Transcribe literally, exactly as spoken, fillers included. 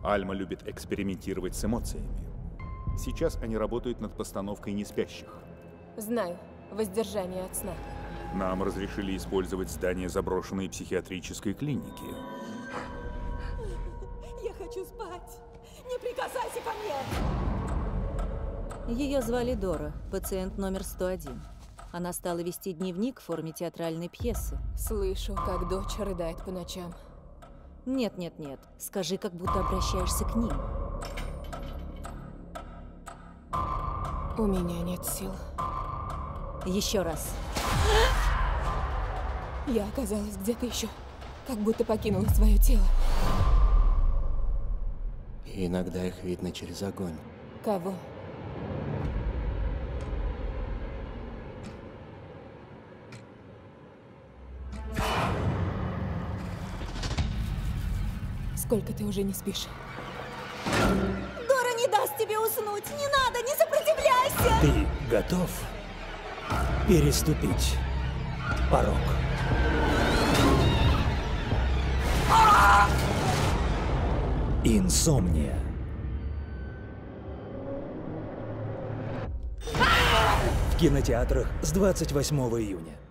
Альма любит экспериментировать с эмоциями. Сейчас они работают над постановкой «Неспящих». Знаю. Воздержание от сна. Нам разрешили использовать здание заброшенной психиатрической клиники. Я хочу спать. Не прикасайся ко мне. Ее звали Дора, пациент номер сто один. Она стала вести дневник в форме театральной пьесы. Слышу, как дочь рыдает по ночам. Нет, нет, нет. Скажи, как будто обращаешься к ним. У меня нет сил. Еще раз. Я оказалась где-то еще. Как будто покинула свое тело. Иногда их видно через огонь. Кого? Сколько ты уже не спишь? Дора не даст тебе уснуть! Не надо, не сопротивляйся! Ты готов переступить порог? Инсомния. В кинотеатрах с двадцать восьмого июня.